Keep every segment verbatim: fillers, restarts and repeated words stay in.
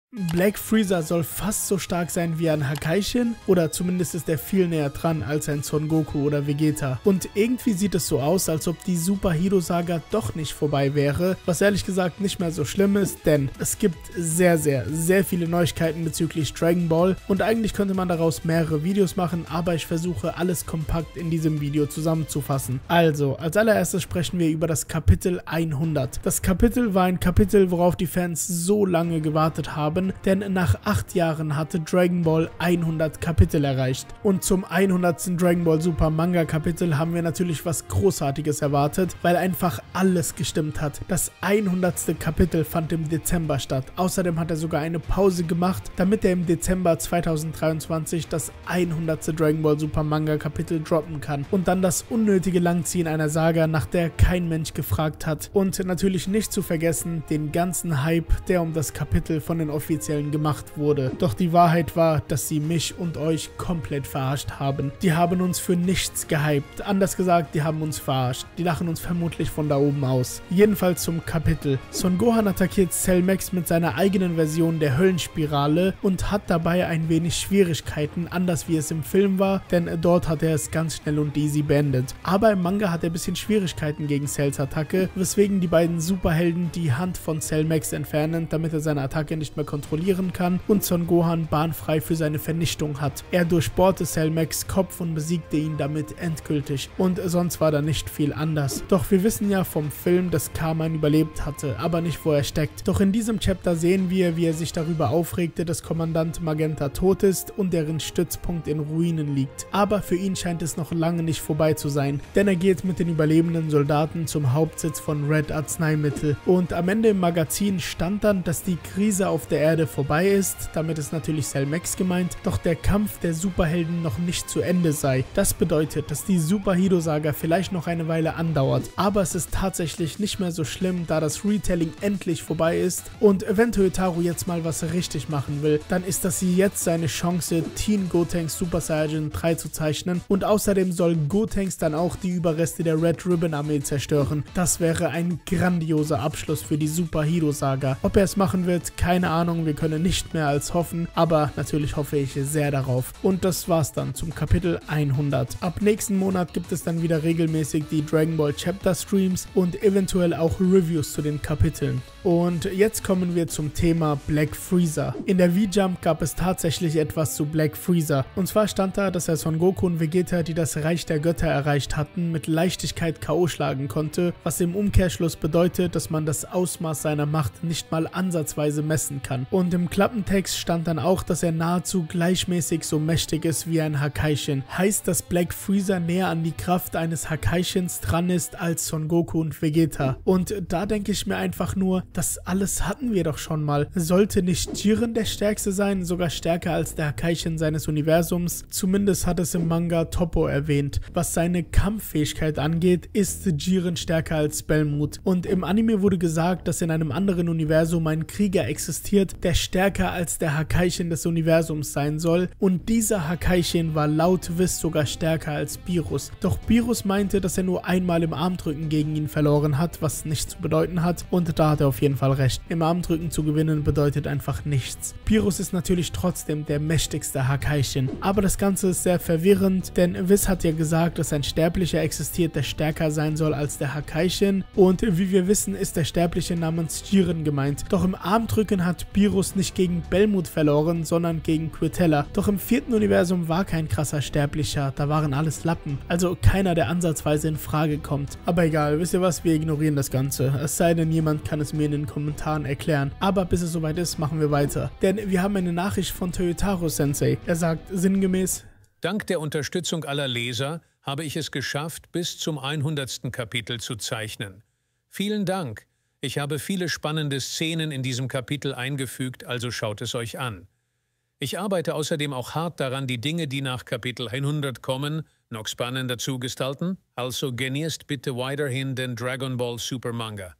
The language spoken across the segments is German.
Black Freezer soll fast so stark sein wie ein Hakaishin, oder zumindest ist er viel näher dran als ein Son Goku oder Vegeta. Und irgendwie sieht es so aus, als ob die Super Hero Saga doch nicht vorbei wäre, was ehrlich gesagt nicht mehr so schlimm ist, denn es gibt sehr, sehr, sehr viele Neuigkeiten bezüglich Dragon Ball und eigentlich könnte man daraus mehrere Videos machen, aber ich versuche alles kompakt in diesem Video zusammenzufassen. Also, als allererstes sprechen wir über das Kapitel hundert. Das Kapitel war ein Kapitel, worauf die Fans so lange gewartet haben, denn nach acht Jahren hatte Dragon Ball hundert Kapitel erreicht. Und zum hundertsten Dragon Ball Super Manga Kapitel haben wir natürlich was Großartiges erwartet, weil einfach alles gestimmt hat. Das hundertste Kapitel fand im Dezember statt. Außerdem hat er sogar eine Pause gemacht, damit er im Dezember zweitausenddreiundzwanzig das hundertste Dragon Ball Super Manga Kapitel droppen kann. Und dann das unnötige Langziehen einer Saga, nach der kein Mensch gefragt hat. Und natürlich nicht zu vergessen, den ganzen Hype, der um das Kapitel von den Offiziellen gemacht wurde. Doch die Wahrheit war, dass sie mich und euch komplett verarscht haben. Die haben uns für nichts gehypt. Anders gesagt, die haben uns verarscht. Die lachen uns vermutlich von da oben aus. Jedenfalls zum Kapitel. Son Gohan attackiert Cell Max mit seiner eigenen Version der Höllenspirale und hat dabei ein wenig Schwierigkeiten, anders wie es im Film war, denn dort hat er es ganz schnell und easy beendet. Aber im Manga hat er ein bisschen Schwierigkeiten gegen Cells Attacke, weswegen die beiden Superhelden die Hand von Cell Max entfernen, damit er seine Attacke nicht mehr kontrollieren kann und Son Gohan bahnfrei für seine Vernichtung hat. Er durchbohrte Cell Max Kopf und besiegte ihn damit endgültig. Und sonst war da nicht viel anders. Doch wir wissen ja vom Film, dass Carmine überlebt hatte, aber nicht wo er steckt. Doch in diesem Chapter sehen wir, wie er sich darüber aufregte, dass Kommandant Magenta tot ist und deren Stützpunkt in Ruinen liegt. Aber für ihn scheint es noch lange nicht vorbei zu sein, denn er geht mit den überlebenden Soldaten zum Hauptsitz von Red Arzneimittel. Und am Ende im Magazin stand dann, dass die Krise auf der Erde vorbei ist, damit ist natürlich Cell Max gemeint, doch der Kampf der Superhelden noch nicht zu Ende sei. Das bedeutet, dass die Super Hero Saga vielleicht noch eine Weile andauert, aber es ist tatsächlich nicht mehr so schlimm, da das Retelling endlich vorbei ist und wenn Toyotarou jetzt mal was richtig machen will, dann ist das jetzt seine Chance, Teen Gotenks Super Saiyan drei zu zeichnen und außerdem soll Gotenks dann auch die Überreste der Red Ribbon Armee zerstören. Das wäre ein grandioser Abschluss für die Super Hero Saga. Ob er es machen wird, keine Ahnung, wir können nicht mehr als hoffen, aber natürlich hoffe ich sehr darauf. Und das war's dann zum Kapitel hundert. Ab nächsten Monat gibt es dann wieder regelmäßig die Dragon Ball Chapter Streams und eventuell auch Reviews zu den Kapiteln. Und jetzt kommen wir zum Thema Black Freezer. In der V-Jump gab es tatsächlich etwas zu Black Freezer. Und zwar stand da, dass er Son Goku und Vegeta, die das Reich der Götter erreicht hatten, mit Leichtigkeit K O schlagen konnte, was im Umkehrschluss bedeutet, dass man das Ausmaß seiner Macht nicht mal ansatzweise messen kann. Und im Klappentext stand dann auch, dass er nahezu gleichmäßig so mächtig ist wie ein Hakaishin. Heißt, dass Black Freezer näher an die Kraft eines Hakaishins dran ist als Son Goku und Vegeta. Und da denke ich mir einfach nur, das alles hatten wir doch schon mal. Sollte nicht Jiren der Stärkste sein, sogar stärker als der Hakaishin seines Universums? Zumindest hat es im Manga Toppo erwähnt. Was seine Kampffähigkeit angeht, ist Jiren stärker als Belmut. Und im Anime wurde gesagt, dass in einem anderen Universum ein Krieger existiert, der stärker als der Hakaishin des Universums sein soll. Und dieser Hakaishin war laut Wiss sogar stärker als Beerus. Doch Beerus meinte, dass er nur einmal im Armdrücken gegen ihn verloren hat, was nichts zu bedeuten hat. Und da hat er auf jeden Fall recht. Im Armdrücken zu gewinnen bedeutet einfach nichts. Beerus ist natürlich trotzdem der mächtigste Hakaishin. Aber das Ganze ist sehr verwirrend, denn Wiss hat ja gesagt, dass ein Sterblicher existiert, der stärker sein soll als der Hakaishin. Und wie wir wissen, ist der Sterbliche namens Jiren gemeint. Doch im Armdrücken hat Beerus nicht gegen Belmut verloren, sondern gegen Quitella. Doch im vierten Universum war kein krasser Sterblicher, da waren alles Lappen. Also keiner, der ansatzweise in Frage kommt. Aber egal, wisst ihr was, wir ignorieren das Ganze. Es sei denn, jemand kann es mir in den Kommentaren erklären. Aber bis es soweit ist, machen wir weiter. Denn wir haben eine Nachricht von Toyotarou Sensei. Er sagt sinngemäß: Dank der Unterstützung aller Leser habe ich es geschafft, bis zum hundertsten Kapitel zu zeichnen. Vielen Dank. Ich habe viele spannende Szenen in diesem Kapitel eingefügt, also schaut es euch an. Ich arbeite außerdem auch hart daran, die Dinge, die nach Kapitel hundert kommen, noch spannender zu gestalten, also genießt bitte weiterhin den Dragon Ball Super Manga.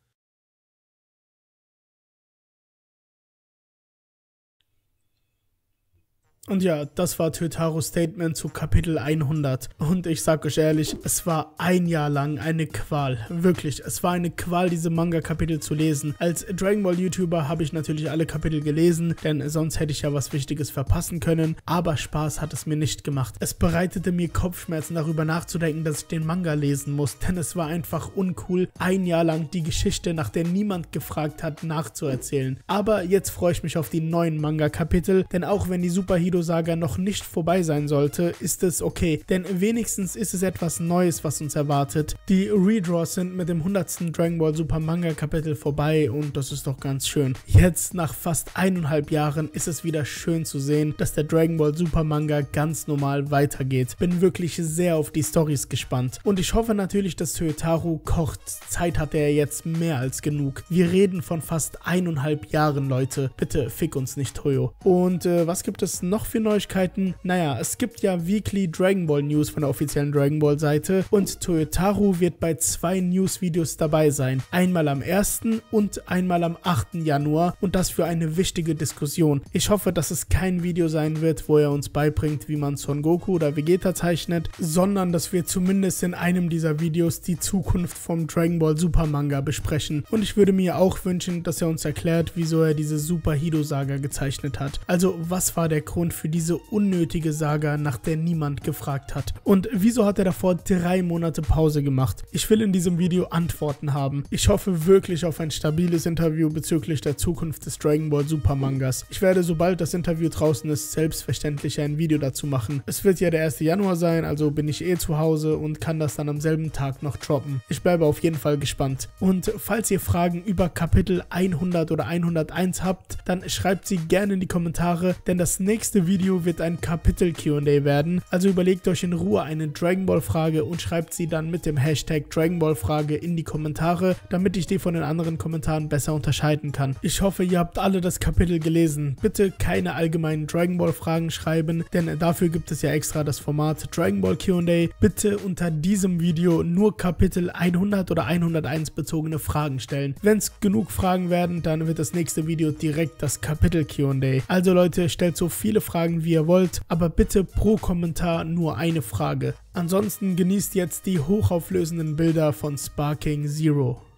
Und ja, das war Toyotarus Statement zu Kapitel hundert. Und ich sag euch ehrlich, es war ein Jahr lang eine Qual. Wirklich, es war eine Qual, diese Manga-Kapitel zu lesen. Als Dragon Ball YouTuber habe ich natürlich alle Kapitel gelesen, denn sonst hätte ich ja was Wichtiges verpassen können. Aber Spaß hat es mir nicht gemacht. Es bereitete mir Kopfschmerzen, darüber nachzudenken, dass ich den Manga lesen muss, denn es war einfach uncool, ein Jahr lang die Geschichte, nach der niemand gefragt hat, nachzuerzählen. Aber jetzt freue ich mich auf die neuen Manga-Kapitel, denn auch wenn die Super Hero Saga noch nicht vorbei sein sollte, ist es okay, denn wenigstens ist es etwas Neues, was uns erwartet. Die Redraws sind mit dem hundertsten Dragon Ball Super Manga Kapitel vorbei und das ist doch ganz schön. Jetzt, nach fast eineinhalb Jahren, ist es wieder schön zu sehen, dass der Dragon Ball Super Manga ganz normal weitergeht. Bin wirklich sehr auf die Storys gespannt und ich hoffe natürlich, dass Toyotaru kocht. Zeit hat er jetzt mehr als genug. Wir reden von fast eineinhalb Jahren, Leute. Bitte fick uns nicht, Toyo. Und äh, was gibt es noch für Neuigkeiten? Naja, es gibt ja Weekly Dragon Ball News von der offiziellen Dragon Ball Seite und Toyotaru wird bei zwei News-Videos dabei sein. Einmal am ersten und einmal am achten Januar und das für eine wichtige Diskussion. Ich hoffe, dass es kein Video sein wird, wo er uns beibringt, wie man Son Goku oder Vegeta zeichnet, sondern dass wir zumindest in einem dieser Videos die Zukunft vom Dragon Ball Super Manga besprechen. Und ich würde mir auch wünschen, dass er uns erklärt, wieso er diese Super Hero Saga gezeichnet hat. Also, was war der Grund für diese unnötige Saga, nach der niemand gefragt hat? Und wieso hat er davor drei Monate Pause gemacht? Ich will in diesem Video Antworten haben. Ich hoffe wirklich auf ein stabiles Interview bezüglich der Zukunft des Dragon Ball Super Mangas. Ich werde, sobald das Interview draußen ist, selbstverständlich ein Video dazu machen. Es wird ja der erste Januar sein, also bin ich eh zu Hause und kann das dann am selben Tag noch droppen. Ich bleibe auf jeden Fall gespannt. Und falls ihr Fragen über Kapitel hundert oder hunderteins habt, dann schreibt sie gerne in die Kommentare, denn das nächste Video wird ein Kapitel Q und A werden. Also überlegt euch in Ruhe eine Dragon Ball Frage und schreibt sie dann mit dem Hashtag Dragon Ball Frage in die Kommentare, damit ich die von den anderen Kommentaren besser unterscheiden kann. Ich hoffe, ihr habt alle das Kapitel gelesen. Bitte keine allgemeinen Dragon Ball Fragen schreiben, denn dafür gibt es ja extra das Format Dragon Ball Q und A. Bitte unter diesem Video nur Kapitel hundert oder hunderteins bezogene Fragen stellen. Wenn es genug Fragen werden, dann wird das nächste Video direkt das Kapitel Q und A. Also Leute, stellt so viele Fragen wie ihr wollt, aber bitte pro Kommentar nur eine Frage. Ansonsten genießt jetzt die hochauflösenden Bilder von Sparking Zero.